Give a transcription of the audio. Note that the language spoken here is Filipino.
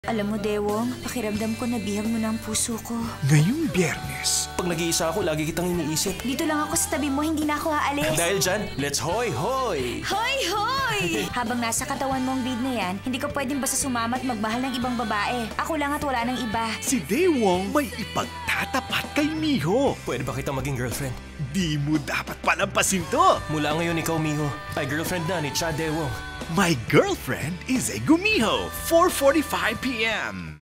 Alam mo, Dewong, pakiramdam ko nabihag mo na ang puso ko. Ngayong Biyernes, Pag nag-iisa ako, lagi kitang iniisip. Dito lang ako sa tabi mo, hindi na ako aalis. Dahil dyan, let's hoy hoy! Hoy, hoy! Habang nasa katawan mo ang bead na yan, hindi ka pwedeng basta sumama at magmahal ng ibang babae. Ako lang at wala ng iba. si Daewon may ipagtatapat kay Miho. Pwede ba kitang maging girlfriend? Di mo dapat palampasin to. Mula ngayon ikaw, Miho, ay girlfriend na ni Cha Dewong. My girlfriend is a Gumiho, 4:45 p.m.